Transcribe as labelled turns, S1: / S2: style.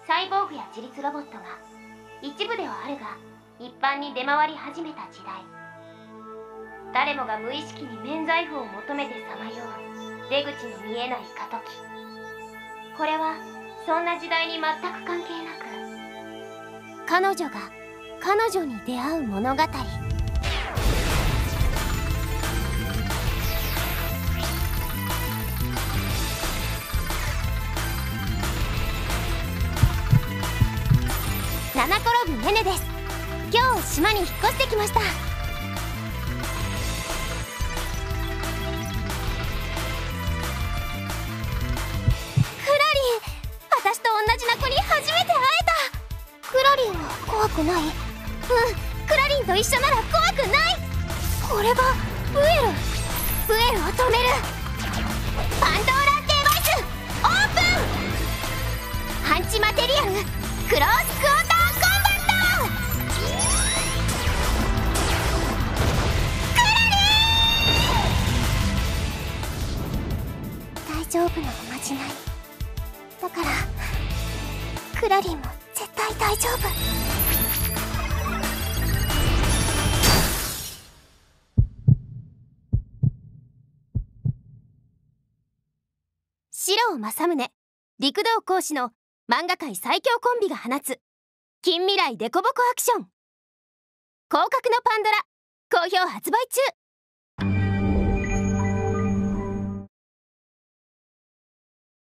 S1: サイボーグや自律ロボットが一部ではあるが一般に出回り始めた時代、誰もが無意識に免罪符を求めてさまよう出口の見えない過渡期。これはそんな時代に全く関係なく、彼女が彼女に出会う物語。七転びねねです。今日島に引っ越してきました。クラリン、私と同じな子に初めて会えた。クラリンは怖くない？クラリンと一緒なら怖くない。これがブエルを止めるパンドーラデバイスオープン。ハンチマテリアルクロースクォーターコンバット。クラリン、大丈夫なおまじないだから、クラリンも絶対大丈夫。四郎正宗、陸道講師の漫画界最強コンビが放つ近未来デコボコアクション、広角のパンドラ好評発売中。